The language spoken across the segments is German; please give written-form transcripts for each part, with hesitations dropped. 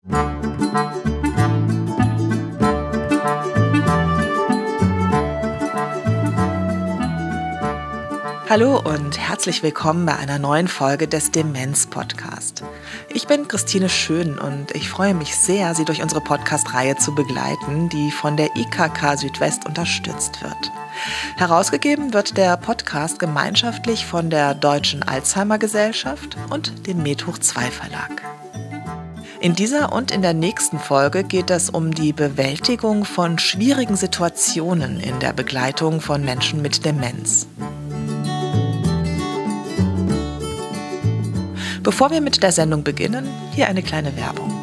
Hallo und herzlich willkommen bei einer neuen Folge des Demenz-Podcast. Ich bin Christine Schön und ich freue mich sehr, Sie durch unsere Podcast-Reihe zu begleiten, die von der IKK Südwest unterstützt wird. Herausgegeben wird der Podcast gemeinschaftlich von der Deutschen Alzheimer-Gesellschaft und dem Med+2 Verlag. In dieser und in der nächsten Folge geht es um die Bewältigung von schwierigen Situationen in der Begleitung von Menschen mit Demenz. Bevor wir mit der Sendung beginnen, hier eine kleine Werbung.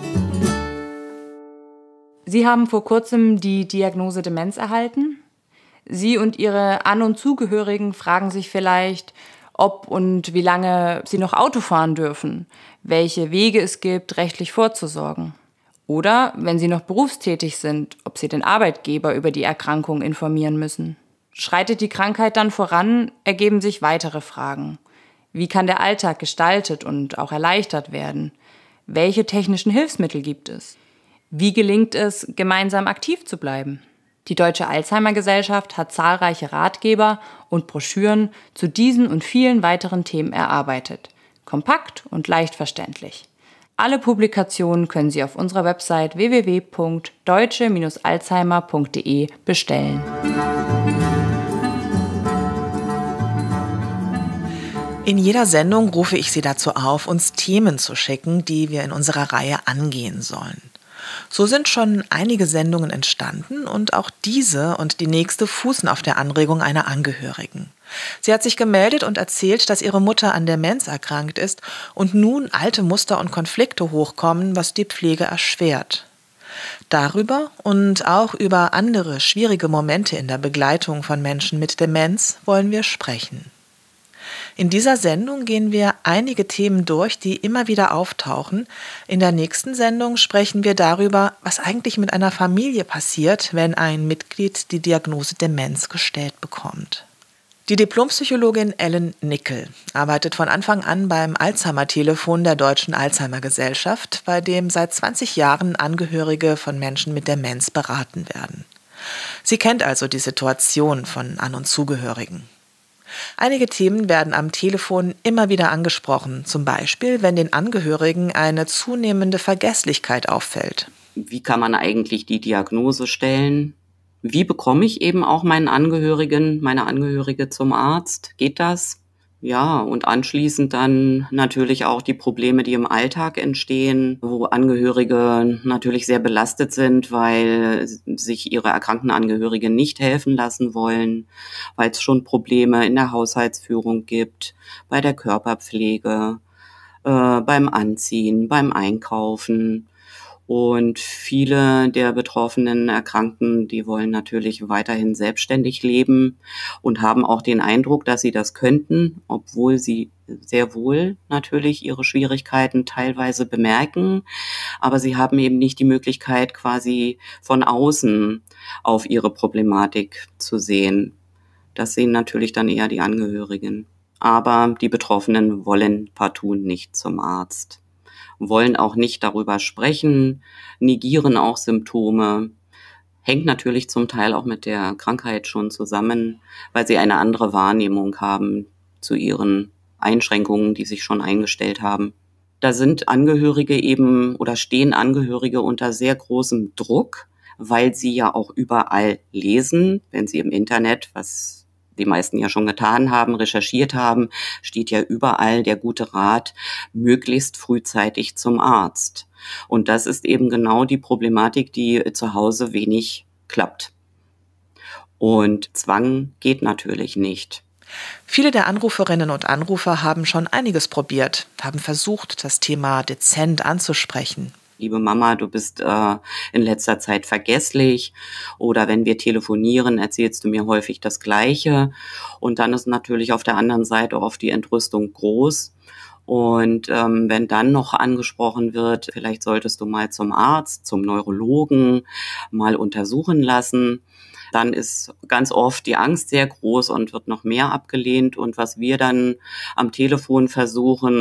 Sie haben vor kurzem die Diagnose Demenz erhalten. Sie und Ihre An- und Zugehörigen fragen sich vielleicht, ob und wie lange Sie noch Auto fahren dürfen, welche Wege es gibt, rechtlich vorzusorgen. Oder, wenn Sie noch berufstätig sind, ob Sie den Arbeitgeber über die Erkrankung informieren müssen. Schreitet die Krankheit dann voran, ergeben sich weitere Fragen. Wie kann der Alltag gestaltet und auch erleichtert werden? Welche technischen Hilfsmittel gibt es? Wie gelingt es, gemeinsam aktiv zu bleiben? Die Deutsche Alzheimer-Gesellschaft hat zahlreiche Ratgeber und Broschüren zu diesen und vielen weiteren Themen erarbeitet. Kompakt und leicht verständlich. Alle Publikationen können Sie auf unserer Website www.deutsche-alzheimer.de bestellen. In jeder Sendung rufe ich Sie dazu auf, uns Themen zu schicken, die wir in unserer Reihe angehen sollen. So sind schon einige Sendungen entstanden und auch diese und die nächste fußen auf der Anregung einer Angehörigen. Sie hat sich gemeldet und erzählt, dass ihre Mutter an Demenz erkrankt ist und nun alte Muster und Konflikte hochkommen, was die Pflege erschwert. Darüber und auch über andere schwierige Momente in der Begleitung von Menschen mit Demenz wollen wir sprechen. In dieser Sendung gehen wir einige Themen durch, die immer wieder auftauchen. In der nächsten Sendung sprechen wir darüber, was eigentlich mit einer Familie passiert, wenn ein Mitglied die Diagnose Demenz gestellt bekommt. Die Diplompsychologin Ellen Nickel arbeitet von Anfang an beim Alzheimer-Telefon der Deutschen Alzheimer-Gesellschaft, bei dem seit 20 Jahren Angehörige von Menschen mit Demenz beraten werden. Sie kennt also die Situation von An- und Zugehörigen. Einige Themen werden am Telefon immer wieder angesprochen, zum Beispiel, wenn den Angehörigen eine zunehmende Vergesslichkeit auffällt. Wie kann man eigentlich die Diagnose stellen? Wie bekomme ich eben auch meine Angehörige zum Arzt? Geht das? Ja, und anschließend dann natürlich auch die Probleme, die im Alltag entstehen, wo Angehörige natürlich sehr belastet sind, weil sich ihre erkrankten Angehörigen nicht helfen lassen wollen, weil es schon Probleme in der Haushaltsführung gibt, bei der Körperpflege, beim Anziehen, beim Einkaufen. Und viele der betroffenen Erkrankten, die wollen natürlich weiterhin selbstständig leben und haben auch den Eindruck, dass sie das könnten, obwohl sie sehr wohl natürlich ihre Schwierigkeiten teilweise bemerken. Aber sie haben eben nicht die Möglichkeit, quasi von außen auf ihre Problematik zu sehen. Das sehen natürlich dann eher die Angehörigen. Aber die Betroffenen wollen partout nicht zum Arzt, wollen auch nicht darüber sprechen, negieren auch Symptome. Hängt natürlich zum Teil auch mit der Krankheit schon zusammen, weil sie eine andere Wahrnehmung haben zu ihren Einschränkungen, die sich schon eingestellt haben. Da sind Angehörige eben oder stehen Angehörige unter sehr großem Druck, weil sie ja auch überall lesen, wenn sie im Internet, was die meisten ja schon getan haben, recherchiert haben, steht ja überall der gute Rat, möglichst frühzeitig zum Arzt. Und das ist eben genau die Problematik, die zu Hause wenig klappt. Und Zwang geht natürlich nicht. Viele der Anruferinnen und Anrufer haben schon einiges probiert, haben versucht, das Thema dezent anzusprechen. Liebe Mama, du bist in letzter Zeit vergesslich, oder wenn wir telefonieren, erzählst du mir häufig das Gleiche. Und dann ist natürlich auf der anderen Seite oft die Entrüstung groß. Und wenn dann noch angesprochen wird, vielleicht solltest du mal zum Arzt, zum Neurologen mal untersuchen lassen, dann ist ganz oft die Angst sehr groß und wird noch mehr abgelehnt. Und was wir dann am Telefon versuchen,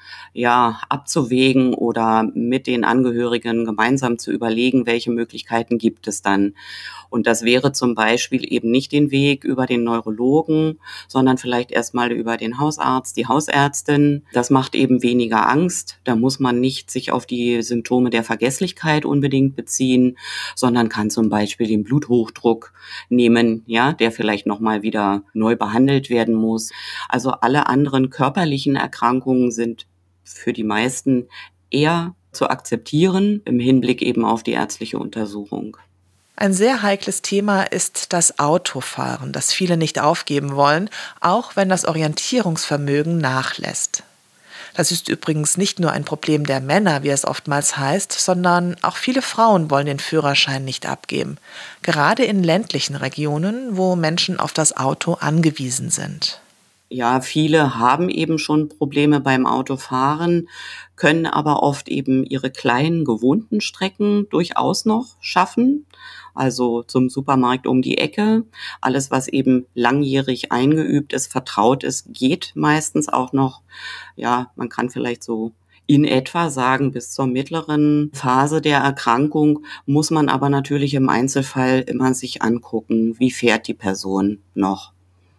ja, abzuwägen oder mit den Angehörigen gemeinsam zu überlegen, welche Möglichkeiten gibt es dann. Und das wäre zum Beispiel eben nicht den Weg über den Neurologen, sondern vielleicht erstmal über den Hausarzt, die Hausärztin. Das macht eben weniger Angst. Da muss man nicht sich auf die Symptome der Vergesslichkeit unbedingt beziehen, sondern kann zum Beispiel den Bluthochdruck nehmen, ja, der vielleicht nochmal wieder neu behandelt werden muss. Also alle anderen körperlichen Erkrankungen sind für die meisten eher zu akzeptieren im Hinblick eben auf die ärztliche Untersuchung. Ein sehr heikles Thema ist das Autofahren, das viele nicht aufgeben wollen, auch wenn das Orientierungsvermögen nachlässt. Das ist übrigens nicht nur ein Problem der Männer, wie es oftmals heißt, sondern auch viele Frauen wollen den Führerschein nicht abgeben, gerade in ländlichen Regionen, wo Menschen auf das Auto angewiesen sind. Ja, viele haben eben schon Probleme beim Autofahren, können aber oft eben ihre kleinen gewohnten Strecken durchaus noch schaffen. Also zum Supermarkt um die Ecke. Alles, was eben langjährig eingeübt ist, vertraut ist, geht meistens auch noch. Ja, man kann vielleicht so in etwa sagen, bis zur mittleren Phase der Erkrankung muss man aber natürlich im Einzelfall immer sich angucken, wie fährt die Person noch.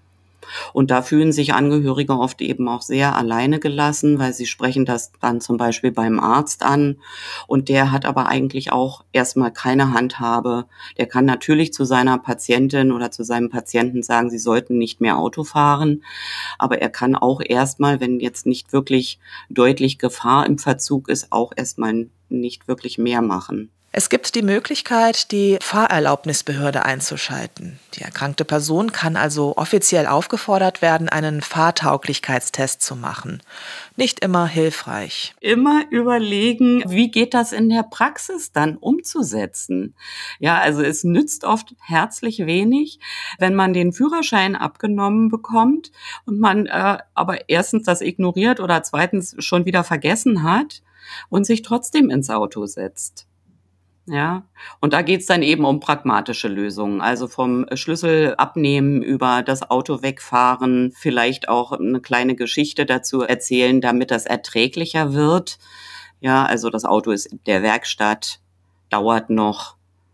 Und da fühlen sich Angehörige oft eben auch sehr alleine gelassen, weil sie sprechen das dann zum Beispiel beim Arzt an und der hat aber eigentlich auch erstmal keine Handhabe. Der kann natürlich zu seiner Patientin oder zu seinem Patienten sagen, sie sollten nicht mehr Auto fahren, aber er kann auch erstmal, wenn jetzt nicht wirklich deutlich Gefahr im Verzug ist, auch erstmal nicht wirklich mehr machen. Es gibt die Möglichkeit, die Fahrerlaubnisbehörde einzuschalten. Die erkrankte Person kann also offiziell aufgefordert werden, einen Fahrtauglichkeitstest zu machen. Nicht immer hilfreich. Immer überlegen, wie geht das in der Praxis dann umzusetzen? Ja, also es nützt oft herzlich wenig, wenn man den Führerschein abgenommen bekommt und man aber erstens das ignoriert oder zweitens schon wieder vergessen hat und sich trotzdem ins Auto setzt. Ja, und da geht's dann eben um pragmatische Lösungen, also vom Schlüssel abnehmen über das Auto wegfahren, vielleicht auch eine kleine Geschichte dazu erzählen, damit das erträglicher wird. Ja, also das Auto ist in der Werkstatt, dauert noch.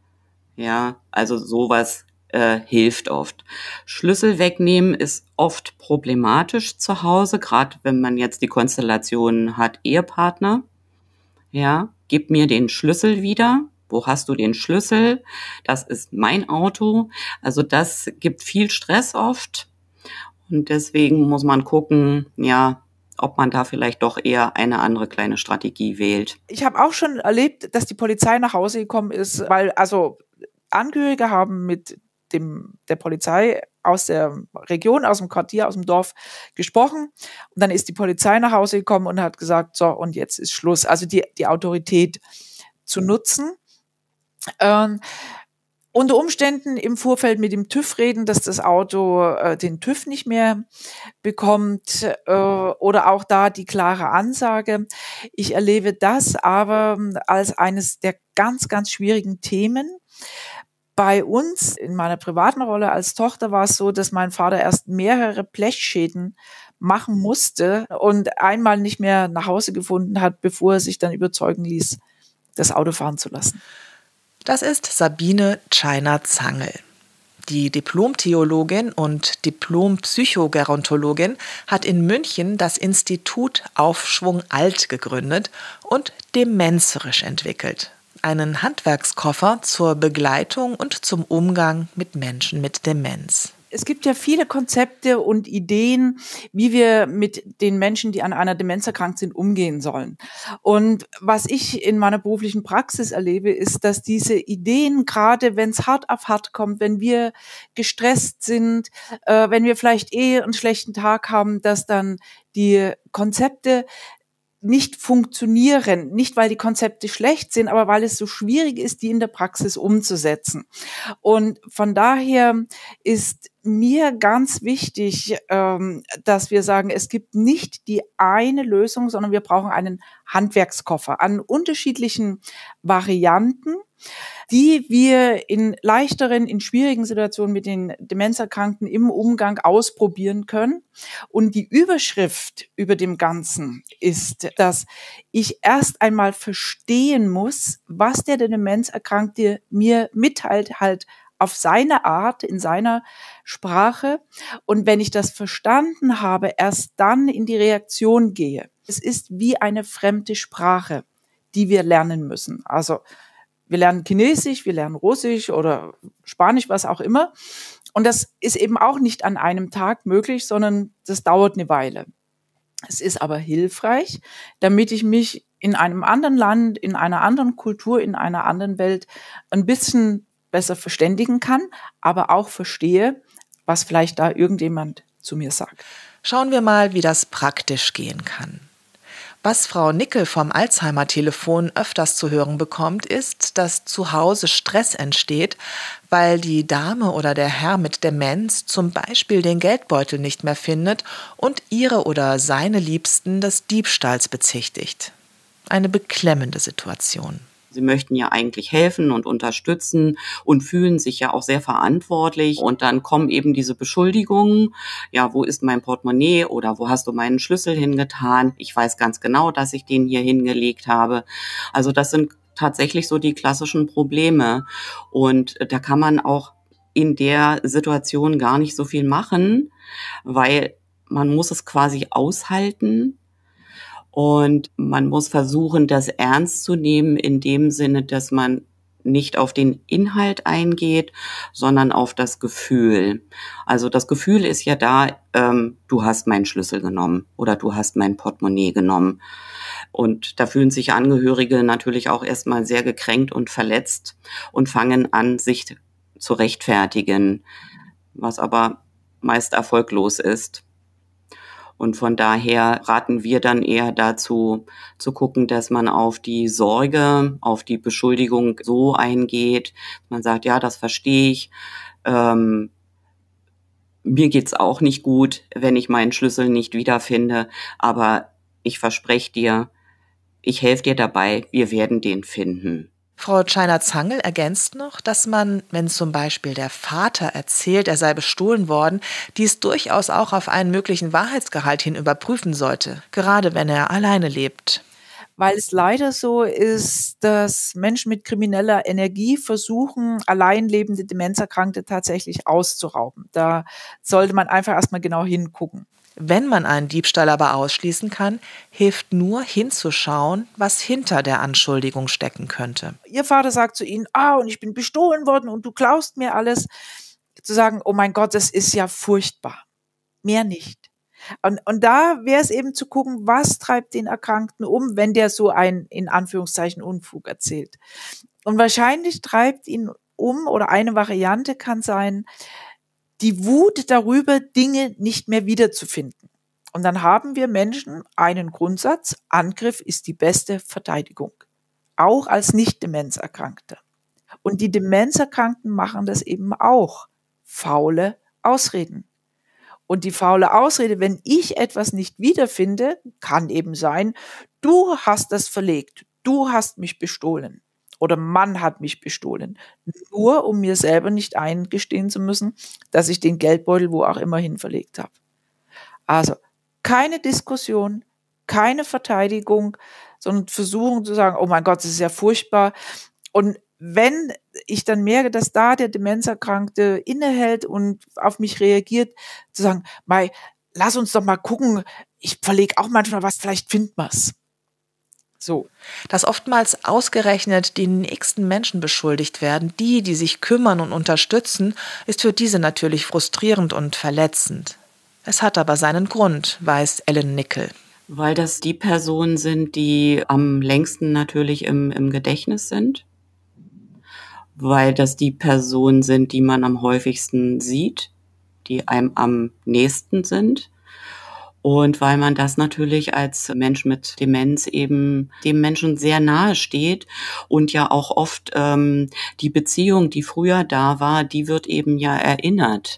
Ja, also sowas hilft oft. Schlüssel wegnehmen ist oft problematisch zu Hause, gerade wenn man jetzt die Konstellation hat, Ehepartner. Ja, gib mir den Schlüssel wieder. Wo hast du den Schlüssel? Das ist mein Auto. Also das gibt viel Stress oft. Und deswegen muss man gucken, ja, ob man da vielleicht doch eher eine andere kleine Strategie wählt. Ich habe auch schon erlebt, dass die Polizei nach Hause gekommen ist, weil also Angehörige haben mit der Polizei aus der Region, aus dem Quartier, aus dem Dorf gesprochen. Und dann ist die Polizei nach Hause gekommen und hat gesagt, so, und jetzt ist Schluss. Also die Autorität zu nutzen. Unter Umständen im Vorfeld mit dem TÜV reden, dass das Auto den TÜV nicht mehr bekommt oder auch da die klare Ansage. Ich erlebe das aber als eines der ganz, ganz schwierigen Themen. Bei uns, in meiner privaten Rolle als Tochter, war es so, dass mein Vater erst mehrere Blechschäden machen musste und einmal nicht mehr nach Hause gefunden hat, bevor er sich dann überzeugen ließ, das Auto fahren zu lassen. Das ist Sabine Tscheiner-Zangel. Die Diplom-Theologin und Diplom-Psychogerontologin hat in München das Institut Aufschwung Alt gegründet und Demenzerisch entwickelt. Einen Handwerkskoffer zur Begleitung und zum Umgang mit Menschen mit Demenz. Es gibt ja viele Konzepte und Ideen, wie wir mit den Menschen, die an einer Demenz erkrankt sind, umgehen sollen. Und was ich in meiner beruflichen Praxis erlebe, ist, dass diese Ideen, gerade wenn es hart auf hart kommt, wenn wir gestresst sind, wenn wir vielleicht einen schlechten Tag haben, dass dann die Konzepte nicht funktionieren, nicht weil die Konzepte schlecht sind, aber weil es so schwierig ist, die in der Praxis umzusetzen. Und von daher ist mir ganz wichtig, dass wir sagen, es gibt nicht die eine Lösung, sondern wir brauchen einen Handwerkskoffer an unterschiedlichen Varianten. die wir in leichteren, in schwierigen Situationen mit den Demenzerkrankten im Umgang ausprobieren können. Und die Überschrift über dem Ganzen ist, dass ich erst einmal verstehen muss, was der Demenzerkrankte mir mitteilt, halt auf seine Art, in seiner Sprache. Und wenn ich das verstanden habe, erst dann in die Reaktion gehe. Es ist wie eine fremde Sprache, die wir lernen müssen. Also wir lernen Chinesisch, wir lernen Russisch oder Spanisch, was auch immer. Und das ist eben auch nicht an einem Tag möglich, sondern das dauert eine Weile. Es ist aber hilfreich, damit ich mich in einem anderen Land, in einer anderen Kultur, in einer anderen Welt ein bisschen besser verständigen kann, aber auch verstehe, was vielleicht da irgendjemand zu mir sagt. Schauen wir mal, wie das praktisch gehen kann. Was Frau Nickel vom Alzheimer-Telefon öfters zu hören bekommt, ist, dass zu Hause Stress entsteht, weil die Dame oder der Herr mit Demenz zum Beispiel den Geldbeutel nicht mehr findet und ihre oder seine Liebsten des Diebstahls bezichtigt. Eine beklemmende Situation. Sie möchten ja eigentlich helfen und unterstützen und fühlen sich ja auch sehr verantwortlich. Und dann kommen eben diese Beschuldigungen. Ja, wo ist mein Portemonnaie oder wo hast du meinen Schlüssel hingetan? Ich weiß ganz genau, dass ich den hier hingelegt habe. Also das sind tatsächlich so die klassischen Probleme. Und da kann man auch in der Situation gar nicht so viel machen, weil man muss es quasi aushalten. Und man muss versuchen, das ernst zu nehmen in dem Sinne, dass man nicht auf den Inhalt eingeht, sondern auf das Gefühl. Also das Gefühl ist ja da, du hast meinen Schlüssel genommen oder du hast mein Portemonnaie genommen. Und da fühlen sich Angehörige natürlich auch erstmal sehr gekränkt und verletzt und fangen an, sich zu rechtfertigen, was aber meist erfolglos ist. Und von daher raten wir dann eher dazu, zu gucken, dass man auf die Sorge, auf die Beschuldigung so eingeht. Man sagt, ja, das verstehe ich. Mir geht's auch nicht gut, wenn ich meinen Schlüssel nicht wiederfinde. Aber ich verspreche dir, ich helfe dir dabei, wir werden den finden. Frau Tscheiner-Zangel ergänzt noch, dass man, wenn zum Beispiel der Vater erzählt, er sei bestohlen worden, dies durchaus auch auf einen möglichen Wahrheitsgehalt hin überprüfen sollte, gerade wenn er alleine lebt. Weil es leider so ist, dass Menschen mit krimineller Energie versuchen, allein lebende Demenzerkrankte tatsächlich auszurauben. Da sollte man einfach erstmal genau hingucken. Wenn man einen Diebstahl aber ausschließen kann, hilft nur hinzuschauen, was hinter der Anschuldigung stecken könnte. Ihr Vater sagt zu Ihnen, und ich bin bestohlen worden und du klaust mir alles. Zu sagen, oh mein Gott, das ist ja furchtbar. Mehr nicht. Und da wäre es eben zu gucken, was treibt den Erkrankten um, wenn der so ein, in Anführungszeichen, Unfug erzählt. Und wahrscheinlich treibt ihn um, oder eine Variante kann sein, die Wut darüber, Dinge nicht mehr wiederzufinden. Und dann haben wir Menschen einen Grundsatz, Angriff ist die beste Verteidigung. Auch als Nicht-Demenzerkrankte. Und die Demenzerkrankten machen das eben auch. Faule Ausreden. Und die faule Ausrede, wenn ich etwas nicht wiederfinde, kann eben sein, du hast das verlegt, du hast mich bestohlen. Oder Mann hat mich bestohlen. Nur um mir selber nicht eingestehen zu müssen, dass ich den Geldbeutel wo auch immer hin verlegt habe. Also keine Diskussion, keine Verteidigung, sondern versuchen zu sagen, oh mein Gott, das ist ja furchtbar. Und wenn ich dann merke, dass da der Demenzerkrankte innehält und auf mich reagiert, zu sagen, Mai, lass uns doch mal gucken, ich verlege auch manchmal was, vielleicht findet man es. So. Dass oftmals ausgerechnet die nächsten Menschen beschuldigt werden, die sich kümmern und unterstützen, ist für diese natürlich frustrierend und verletzend. Es hat aber seinen Grund, weiß Ellen Nickel. Weil das die Personen sind, die am längsten natürlich im Gedächtnis sind. Weil das die Personen sind, die man am häufigsten sieht, die einem am nächsten sind. Und weil man das natürlich als Mensch mit Demenz eben dem Menschen sehr nahe steht und ja auch oft die Beziehung, die früher da war, die wird eben ja erinnert.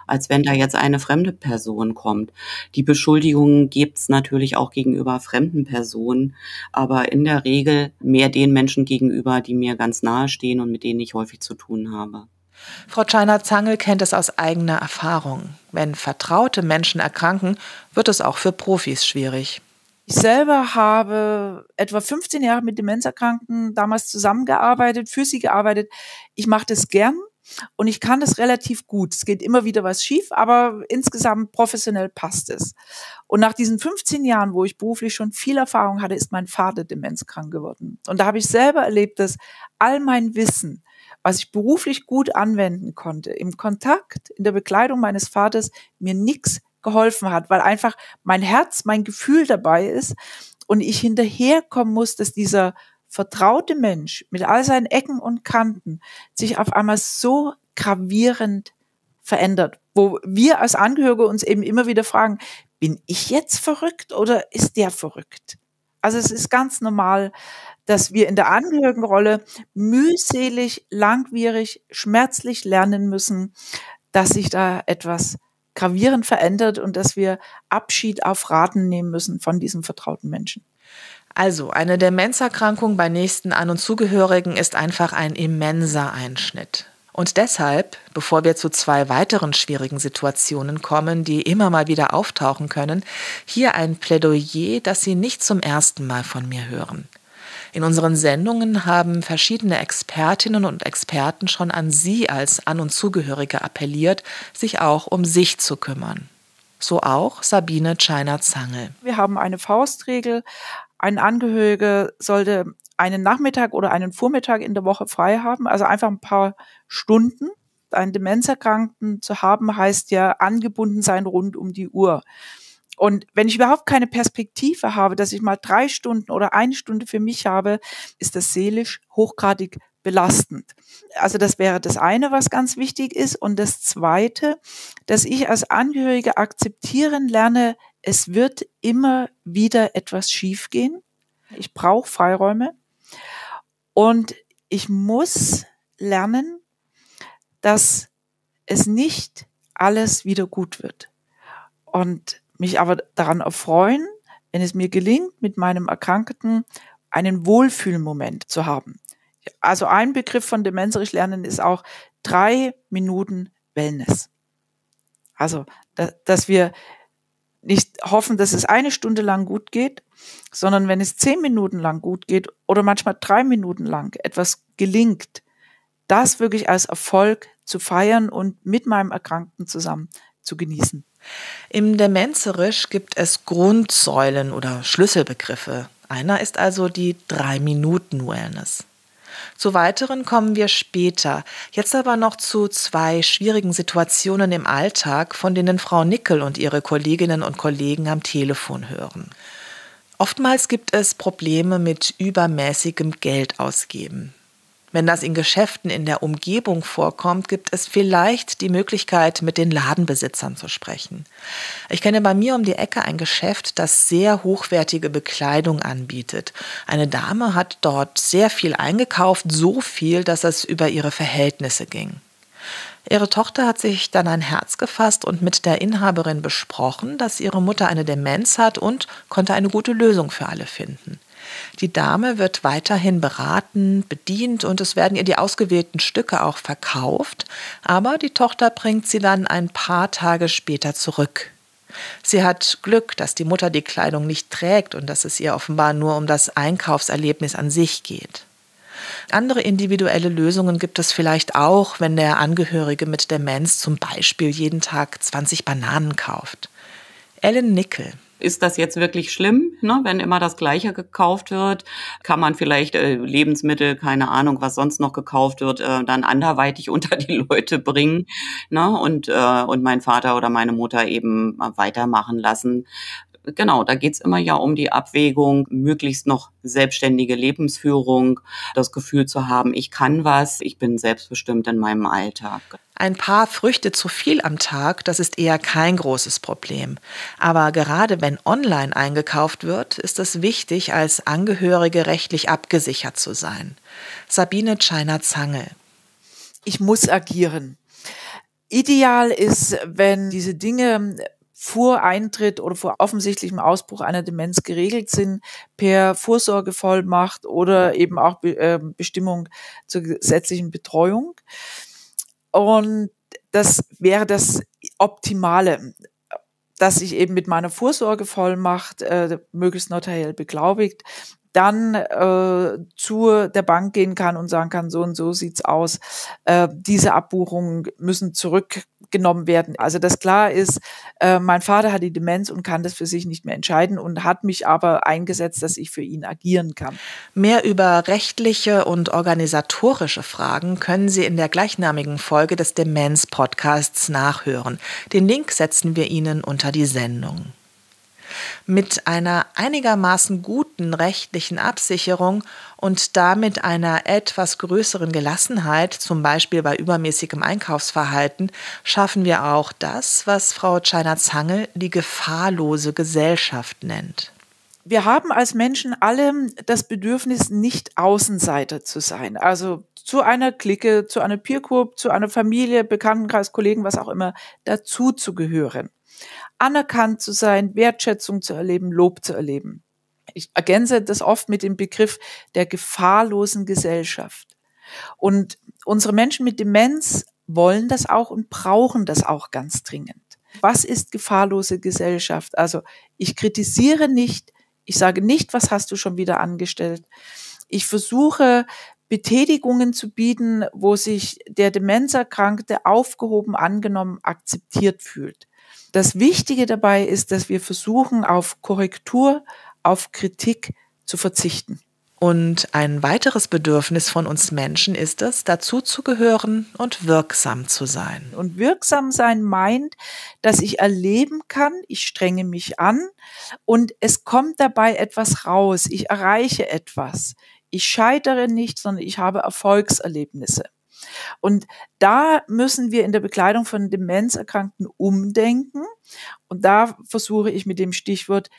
als wenn da jetzt eine fremde Person kommt. Die Beschuldigungen gibt's natürlich auch gegenüber fremden Personen, aber in der Regel mehr den Menschen gegenüber, die mir ganz nahe stehen und mit denen ich häufig zu tun habe. Frau Tscharner-Zangel kennt es aus eigener Erfahrung. Wenn vertraute Menschen erkranken, wird es auch für Profis schwierig. Ich selber habe etwa 15 Jahre mit Demenzerkrankten damals zusammengearbeitet, für sie gearbeitet. Ich mache das gern und ich kann das relativ gut. Es geht immer wieder was schief, aber insgesamt professionell passt es. Und nach diesen 15 Jahren, wo ich beruflich schon viel Erfahrung hatte, ist mein Vater demenzkrank geworden. Und da habe ich selber erlebt, dass all mein Wissen, was ich beruflich gut anwenden konnte, im Kontakt, in der Begleitung meines Vaters, mir nichts geholfen hat, weil einfach mein Herz, mein Gefühl dabei ist und ich hinterherkommen muss, dass dieser vertraute Mensch mit all seinen Ecken und Kanten sich auf einmal so gravierend verändert, wo wir als Angehörige uns eben immer wieder fragen, bin ich jetzt verrückt oder ist der verrückt? Also es ist ganz normal, dass wir in der Angehörigenrolle mühselig, langwierig, schmerzlich lernen müssen, dass sich da etwas gravierend verändert und dass wir Abschied auf Raten nehmen müssen von diesem vertrauten Menschen. Also, eine Demenzerkrankung bei nächsten An- und Zugehörigen ist einfach ein immenser Einschnitt. Und deshalb, bevor wir zu 2 weiteren schwierigen Situationen kommen, die immer mal wieder auftauchen können, hier ein Plädoyer, das Sie nicht zum ersten Mal von mir hören. In unseren Sendungen haben verschiedene Expertinnen und Experten schon an Sie als An- und Zugehörige appelliert, sich auch um sich zu kümmern. So auch Sabine Tscharner-Zangel. Wir haben eine Faustregel. Ein Angehöriger sollte einen Nachmittag oder einen Vormittag in der Woche frei haben, also einfach ein paar Stunden. Einen Demenzerkrankten zu haben, heißt ja angebunden sein rund um die Uhr. Und wenn ich überhaupt keine Perspektive habe, dass ich mal 3 Stunden oder 1 Stunde für mich habe, ist das seelisch hochgradig belastend. Also das wäre das eine, was ganz wichtig ist. Und das zweite, dass ich als Angehörige akzeptieren lerne, es wird immer wieder etwas schiefgehen. Ich brauche Freiräume. Und ich muss lernen, dass es nicht alles wieder gut wird. Und mich aber daran erfreuen, wenn es mir gelingt, mit meinem Erkrankten einen Wohlfühlmoment zu haben. Also ein Begriff von demenzerisch Lernen ist auch 3 Minuten Wellness. Also, dass wir nicht hoffen, dass es 1 Stunde lang gut geht, sondern wenn es 10 Minuten lang gut geht oder manchmal 3 Minuten lang etwas gelingt, das wirklich als Erfolg zu feiern und mit meinem Erkrankten zusammen zu genießen. Im Demenzerisch gibt es Grundsäulen oder Schlüsselbegriffe. Einer ist also die 3-Minuten-Wellness. Zu weiteren kommen wir später. Jetzt aber noch zu 2 schwierigen Situationen im Alltag, von denen Frau Nickel und ihre Kolleginnen und Kollegen am Telefon hören. Oftmals gibt es Probleme mit übermäßigem Geldausgeben. Wenn das in Geschäften in der Umgebung vorkommt, gibt es vielleicht die Möglichkeit, mit den Ladenbesitzern zu sprechen. Ich kenne bei mir um die Ecke ein Geschäft, das sehr hochwertige Bekleidung anbietet. Eine Dame hat dort sehr viel eingekauft, so viel, dass es über ihre Verhältnisse ging. Ihre Tochter hat sich dann ein Herz gefasst und mit der Inhaberin besprochen, dass ihre Mutter eine Demenz hat und konnte eine gute Lösung für alle finden. Die Dame wird weiterhin beraten, bedient und es werden ihr die ausgewählten Stücke auch verkauft, aber die Tochter bringt sie dann ein paar Tage später zurück. Sie hat Glück, dass die Mutter die Kleidung nicht trägt und dass es ihr offenbar nur um das Einkaufserlebnis an sich geht. Andere individuelle Lösungen gibt es vielleicht auch, wenn der Angehörige mit Demenz zum Beispiel jeden Tag 20 Bananen kauft. Ellen Nickel. Ist das jetzt wirklich schlimm, ne? Wenn immer das Gleiche gekauft wird? Kann man vielleicht Lebensmittel, keine Ahnung, was sonst noch gekauft wird, dann anderweitig unter die Leute bringen, ne? Und mein Vater oder meine Mutter eben weitermachen lassen. Genau, da geht's immer ja um die Abwägung, möglichst noch selbstständige Lebensführung, das Gefühl zu haben, ich kann was, ich bin selbstbestimmt in meinem Alltag. Ein paar Früchte zu viel am Tag, das ist eher kein großes Problem. Aber gerade wenn online eingekauft wird, ist es wichtig, als Angehörige rechtlich abgesichert zu sein. Sabine Tscharner-Zangel. Ich muss agieren. Ideal ist, wenn diese Dinge vor Eintritt oder vor offensichtlichem Ausbruch einer Demenz geregelt sind, per Vorsorgevollmacht oder eben auch Bestimmung zur gesetzlichen Betreuung. Und das wäre das Optimale, dass ich eben mit meiner Vorsorgevollmacht, möglichst notariell beglaubigt, dann zu der Bank gehen kann und sagen kann, so und so sieht's aus. Diese Abbuchungen müssen zurückgenommen werden. Also dass klar ist, mein Vater hat die Demenz und kann das für sich nicht mehr entscheiden und hat mich aber eingesetzt, dass ich für ihn agieren kann. Mehr über rechtliche und organisatorische Fragen können Sie in der gleichnamigen Folge des Demenz-Podcasts nachhören. Den Link setzen wir Ihnen unter die Sendung. Mit einer einigermaßen guten rechtlichen Absicherung und damit einer etwas größeren Gelassenheit, zum Beispiel bei übermäßigem Einkaufsverhalten, schaffen wir auch das, was Frau Tschajner-Zangel die gefahrlose Gesellschaft nennt. Wir haben als Menschen alle das Bedürfnis, nicht Außenseiter zu sein. Also zu einer Clique, zu einer Peer Group, zu einer Familie, Bekanntenkreis, Kollegen, was auch immer, dazu zu gehören. Anerkannt zu sein, Wertschätzung zu erleben, Lob zu erleben. Ich ergänze das oft mit dem Begriff der gefahrlosen Gesellschaft. Und unsere Menschen mit Demenz wollen das auch und brauchen das auch ganz dringend. Was ist gefahrlose Gesellschaft? Also ich kritisiere nicht, ich sage nicht, was hast du schon wieder angestellt. Ich versuche, Betätigungen zu bieten, wo sich der Demenzerkrankte aufgehoben, angenommen, akzeptiert fühlt. Das Wichtige dabei ist, dass wir versuchen, auf Korrektur, auf Kritik zu verzichten. Und ein weiteres Bedürfnis von uns Menschen ist es, dazuzugehören und wirksam zu sein. Und wirksam sein meint, dass ich erleben kann, ich strenge mich an und es kommt dabei etwas raus, ich erreiche etwas. Ich scheitere nicht, sondern ich habe Erfolgserlebnisse. Und da müssen wir in der Begleitung von Demenzerkrankten umdenken. Und da versuche ich mit dem Stichwort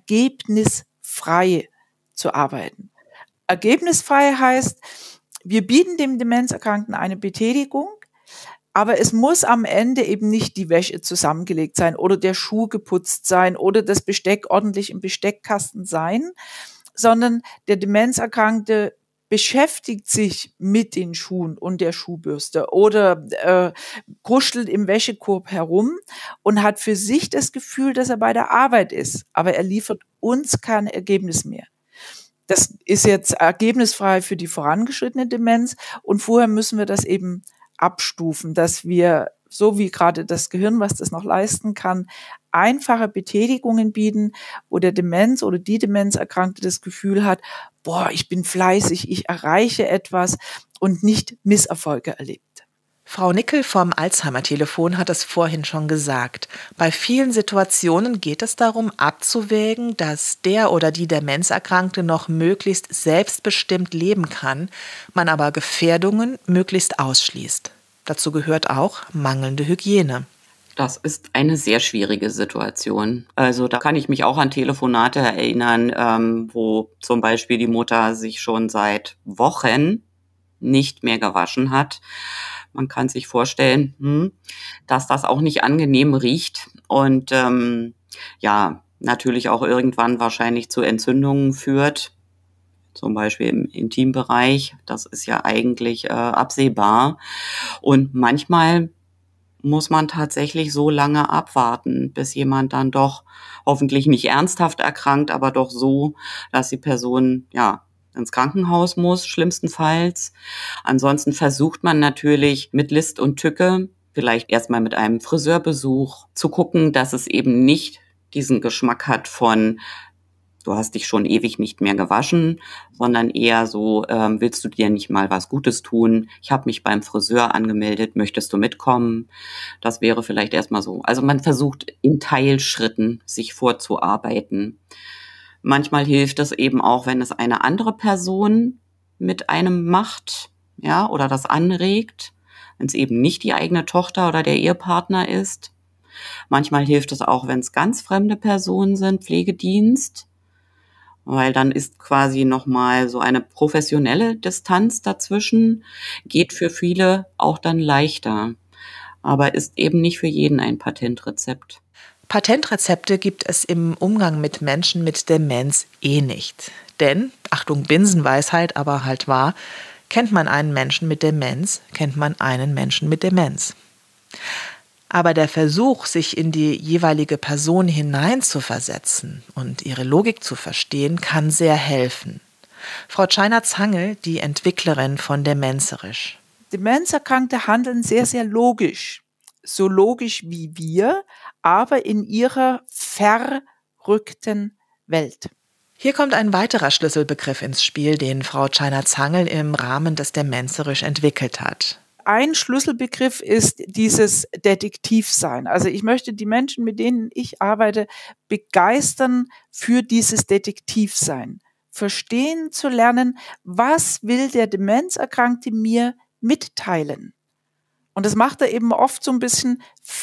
ergebnisfrei zu arbeiten. Ergebnisfrei heißt, wir bieten dem Demenzerkrankten eine Betätigung, aber es muss am Ende eben nicht die Wäsche zusammengelegt sein oder der Schuh geputzt sein oder das Besteck ordentlich im Besteckkasten sein, sondern der Demenzerkrankte beschäftigt sich mit den Schuhen und der Schuhbürste oder kuschelt im Wäschekorb herum und hat für sich das Gefühl, dass er bei der Arbeit ist, aber er liefert uns kein Ergebnis mehr. Das ist jetzt ergebnisfrei für die vorangeschrittene Demenz und vorher müssen wir das eben abstufen, dass wir, so wie gerade das Gehirn, was das noch leisten kann, einfache Betätigungen bieten, wo der Demenz oder die Demenzerkrankte das Gefühl hat, boah, ich bin fleißig, ich erreiche etwas und nicht Misserfolge erlebt. Frau Nickel vom Alzheimer-Telefon hat es vorhin schon gesagt. Bei vielen Situationen geht es darum, abzuwägen, dass der oder die Demenzerkrankte noch möglichst selbstbestimmt leben kann, man aber Gefährdungen möglichst ausschließt. Dazu gehört auch mangelnde Hygiene. Das ist eine sehr schwierige Situation. Also da kann ich mich auch an Telefonate erinnern, wo zum Beispiel die Mutter sich schon seit Wochen nicht mehr gewaschen hat. Man kann sich vorstellen, dass das auch nicht angenehm riecht und natürlich auch irgendwann wahrscheinlich zu Entzündungen führt, zum Beispiel im Intimbereich. Das ist ja eigentlich absehbar. Und manchmal muss man tatsächlich so lange abwarten, bis jemand dann doch hoffentlich nicht ernsthaft erkrankt, aber doch so, dass die Person ins Krankenhaus muss, schlimmstenfalls. Ansonsten versucht man natürlich mit List und Tücke, vielleicht erstmal mit einem Friseurbesuch, zu gucken, dass es eben nicht diesen Geschmack hat von, du hast dich schon ewig nicht mehr gewaschen, sondern eher so, willst du dir nicht mal was Gutes tun? Ich habe mich beim Friseur angemeldet, möchtest du mitkommen? Das wäre vielleicht erstmal so. Also man versucht in Teilschritten sich vorzuarbeiten. Manchmal hilft es eben auch, wenn es eine andere Person mit einem macht, oder das anregt, wenn es eben nicht die eigene Tochter oder der Ehepartner ist. Manchmal hilft es auch, wenn es ganz fremde Personen sind, Pflegedienst, weil dann ist quasi nochmal so eine professionelle Distanz dazwischen, geht für viele auch dann leichter. aber ist eben nicht für jeden ein Patentrezept. Patentrezepte gibt es im Umgang mit Menschen mit Demenz nicht. Denn, Achtung, Binsenweisheit, aber halt wahr, kennt man einen Menschen mit Demenz, kennt man einen Menschen mit Demenz. Aber der Versuch, sich in die jeweilige Person hineinzuversetzen und ihre Logik zu verstehen, kann sehr helfen. Frau Tscheiner-Zangel, die Entwicklerin von Demenzerisch. Demenzerkrankte handeln sehr, sehr logisch. So logisch wie wir, aber in ihrer verrückten Welt. Hier kommt ein weiterer Schlüsselbegriff ins Spiel, den Frau Tscheiner-Zangel im Rahmen des Demenzerisch entwickelt hat. Ein Schlüsselbegriff ist dieses Detektivsein. Also ich möchte die Menschen, mit denen ich arbeite, begeistern für dieses Detektivsein. Verstehen zu lernen, was will der Demenzerkrankte mir mitteilen. Und das macht er eben oft so ein bisschen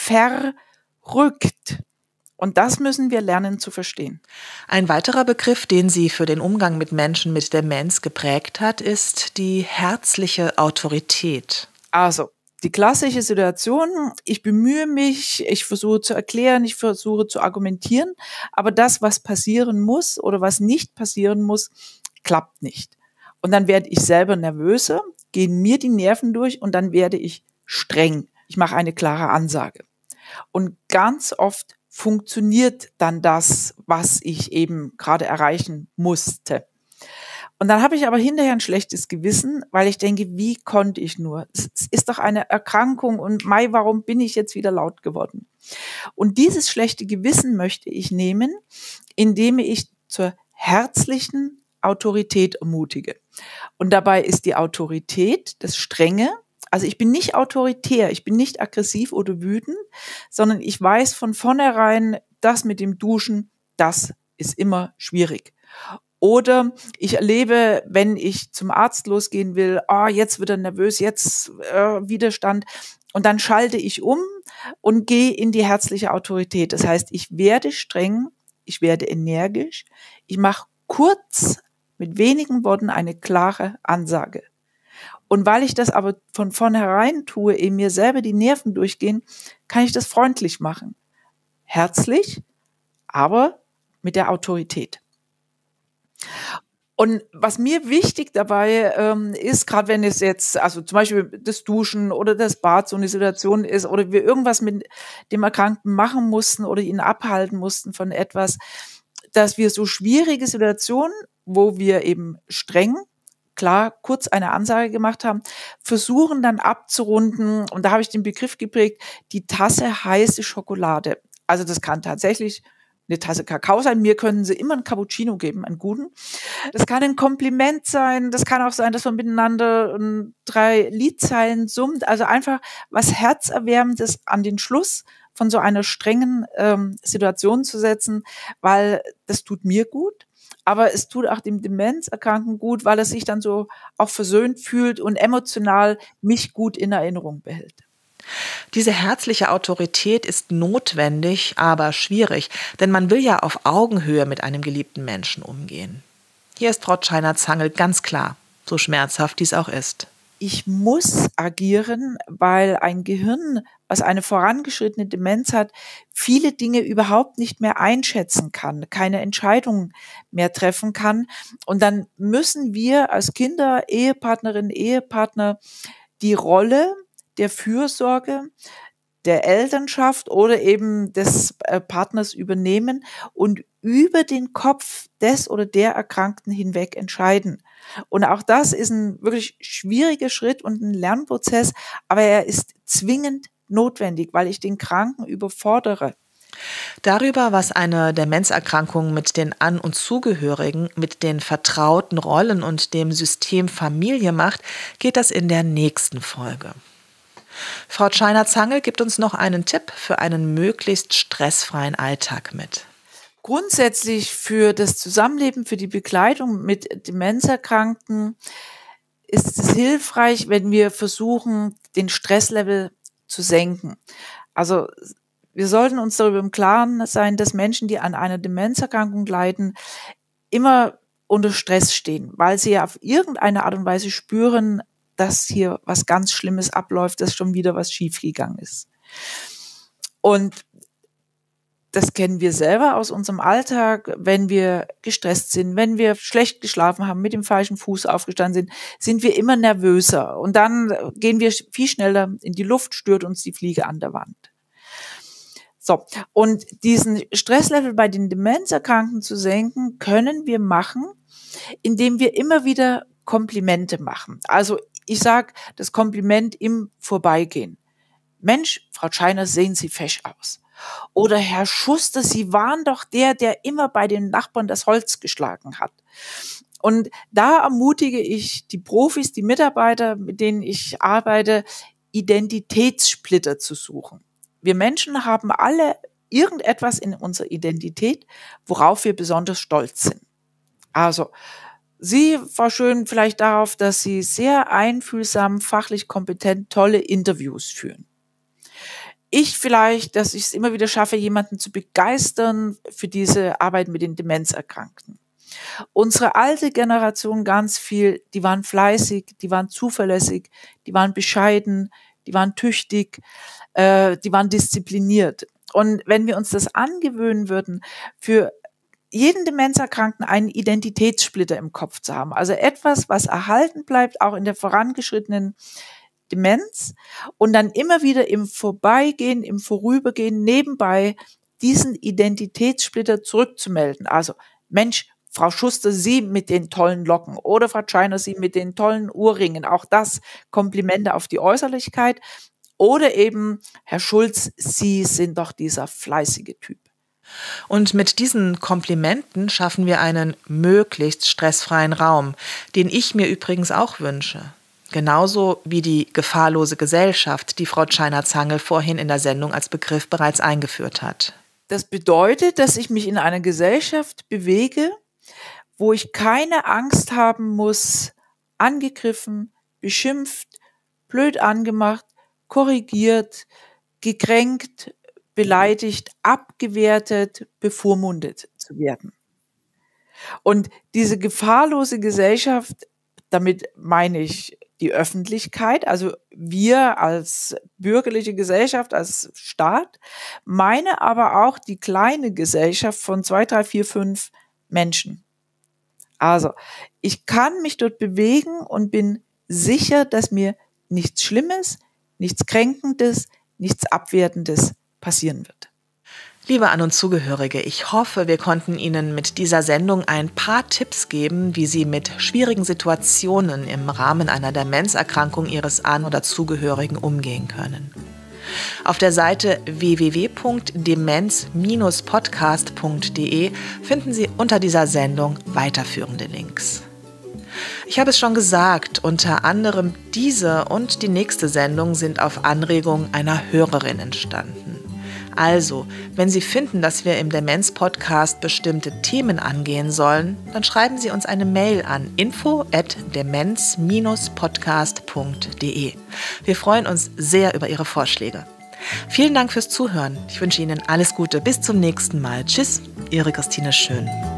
verrückt. Und das müssen wir lernen zu verstehen. Ein weiterer Begriff, den sie für den Umgang mit Menschen mit Demenz geprägt hat, ist die herzliche Autorität. Also, die klassische Situation, ich bemühe mich, ich versuche zu erklären, ich versuche zu argumentieren, aber das, was passieren muss oder was nicht passieren muss, klappt nicht. Und dann werde ich selber nervöser, gehen mir die Nerven durch und dann werde ich streng. Ich mache eine klare Ansage. Und ganz oft funktioniert dann das, was ich eben gerade erreichen musste. Und dann habe ich aber hinterher ein schlechtes Gewissen, weil ich denke, wie konnte ich nur? Es ist doch eine Erkrankung und Mai, warum bin ich jetzt wieder laut geworden? Und dieses schlechte Gewissen möchte ich nehmen, indem ich zur herzlichen Autorität ermutige. Und dabei ist die Autorität das Strenge. Also ich bin nicht autoritär, ich bin nicht aggressiv oder wütend, sondern ich weiß von vornherein, das mit dem Duschen, das ist immer schwierig. Oder ich erlebe, wenn ich zum Arzt losgehen will, jetzt wird er nervös, jetzt Widerstand. Und dann schalte ich um und gehe in die herzliche Autorität. Das heißt, ich werde streng, ich werde energisch, ich mache kurz mit wenigen Worten eine klare Ansage. Und weil ich das aber von vornherein tue, eben mir selber die Nerven durchgehen, kann ich das freundlich machen. Herzlich, aber mit der Autorität. Und was mir wichtig dabei ist, gerade wenn es jetzt, also zum Beispiel das Duschen oder das Bad so eine Situation ist oder wir irgendwas mit dem Erkrankten machen mussten oder ihn abhalten mussten von etwas, dass wir so schwierige Situationen, wo wir eben streng, klar, kurz eine Ansage gemacht haben, versuchen dann abzurunden, und da habe ich den Begriff geprägt, die Tasse heiße Schokolade. Also das kann tatsächlich eine Tasse Kakao sein. Mir können sie immer einen Cappuccino geben, einen guten. Das kann ein Kompliment sein. Das kann auch sein, dass man miteinander 3 Liedzeilen summt. Also einfach was Herzerwärmendes an den Schluss von so einer strengen Situation zu setzen, weil das tut mir gut. Aber es tut auch dem Demenzerkrankten gut, weil er sich dann so auch versöhnt fühlt und emotional mich gut in Erinnerung behält. Diese herzliche Autorität ist notwendig, aber schwierig, denn man will ja auf Augenhöhe mit einem geliebten Menschen umgehen. Hier ist Frau Tscheiner-Zangel ganz klar, so schmerzhaft dies auch ist. Ich muss agieren, weil ein Gehirn, was eine vorangeschrittene Demenz hat, viele Dinge überhaupt nicht mehr einschätzen kann, keine Entscheidungen mehr treffen kann. Und dann müssen wir als Kinder, Ehepartnerinnen, Ehepartner die Rolle der Fürsorge, der Elternschaft oder eben des Partners übernehmen und über den Kopf des oder der Erkrankten hinweg entscheiden. Und auch das ist ein wirklich schwieriger Schritt und ein Lernprozess, aber er ist zwingend notwendig, weil ich den Kranken überfordere. Darüber, was eine Demenzerkrankung mit den An- und Zugehörigen, mit den vertrauten Rollen und dem System Familie macht, geht das in der nächsten Folge. Frau Tscheiner-Zangel gibt uns noch einen Tipp für einen möglichst stressfreien Alltag mit. Grundsätzlich für das Zusammenleben, für die Begleitung mit Demenzerkrankten ist es hilfreich, wenn wir versuchen, den Stresslevel zu senken. Also wir sollten uns darüber im Klaren sein, dass Menschen, die an einer Demenzerkrankung leiden, immer unter Stress stehen, weil sie ja auf irgendeine Art und Weise spüren, dass hier was ganz Schlimmes abläuft, dass schon wieder was schiefgegangen ist. Und das kennen wir selber aus unserem Alltag, wenn wir gestresst sind, wenn wir schlecht geschlafen haben, mit dem falschen Fuß aufgestanden sind wir immer nervöser. Und dann gehen wir viel schneller in die Luft, stört uns die Fliege an der Wand. So, und diesen Stresslevel bei den Demenzerkrankten zu senken, können wir machen, indem wir immer wieder Komplimente machen. Also ich sage das Kompliment im Vorbeigehen. Mensch, Frau Scheiner, sehen Sie fesch aus. Oder Herr Schuster, Sie waren doch der immer bei den Nachbarn das Holz geschlagen hat. Und da ermutige ich die Profis, die Mitarbeiter, mit denen ich arbeite, Identitätssplitter zu suchen. Wir Menschen haben alle irgendetwas in unserer Identität, worauf wir besonders stolz sind. Also, Sie, Frau Schön, vielleicht darauf, dass Sie sehr einfühlsam, fachlich kompetent, tolle Interviews führen. Ich vielleicht, dass ich es immer wieder schaffe, jemanden zu begeistern für diese Arbeit mit den Demenzerkrankten. Unsere alte Generation ganz viel, die waren fleißig, die waren zuverlässig, die waren bescheiden, die waren tüchtig, die waren diszipliniert. Und wenn wir uns das angewöhnen würden, für jeden Demenzerkrankten einen Identitätssplitter im Kopf zu haben, also etwas, was erhalten bleibt, auch in der vorangeschrittenen Demenz, und dann immer wieder im Vorbeigehen, im Vorübergehen, nebenbei diesen Identitätssplitter zurückzumelden. Also, Mensch, Frau Schuster, Sie mit den tollen Locken, oder Frau Scheiner, Sie mit den tollen Ohrringen. Auch das Komplimente auf die Äußerlichkeit. Oder eben, Herr Schulz, Sie sind doch dieser fleißige Typ. Und mit diesen Komplimenten schaffen wir einen möglichst stressfreien Raum, den ich mir übrigens auch wünsche. Genauso wie die gefahrlose Gesellschaft, die Frau Scheiner-Zangel vorhin in der Sendung als Begriff bereits eingeführt hat. Das bedeutet, dass ich mich in einer Gesellschaft bewege, wo ich keine Angst haben muss, angegriffen, beschimpft, blöd angemacht, korrigiert, gekränkt, beleidigt, abgewertet, bevormundet zu werden. Und diese gefahrlose Gesellschaft, damit meine ich die Öffentlichkeit, also wir als bürgerliche Gesellschaft, als Staat, meine aber auch die kleine Gesellschaft von 2, 3, 4, 5 Menschen. Also ich kann mich dort bewegen und bin sicher, dass mir nichts Schlimmes, nichts Kränkendes, nichts Abwertendes passieren wird. Liebe An- und Zugehörige, ich hoffe, wir konnten Ihnen mit dieser Sendung ein paar Tipps geben, wie Sie mit schwierigen Situationen im Rahmen einer Demenzerkrankung Ihres An- oder Zugehörigen umgehen können. Auf der Seite www.demenz-podcast.de finden Sie unter dieser Sendung weiterführende Links. Ich habe es schon gesagt, unter anderem diese und die nächste Sendung sind auf Anregung einer Hörerin entstanden. Also, wenn Sie finden, dass wir im Demenz-Podcast bestimmte Themen angehen sollen, dann schreiben Sie uns eine Mail an info@demenz-podcast.de. Wir freuen uns sehr über Ihre Vorschläge. Vielen Dank fürs Zuhören. Ich wünsche Ihnen alles Gute. Bis zum nächsten Mal. Tschüss, Ihre Christine Schön.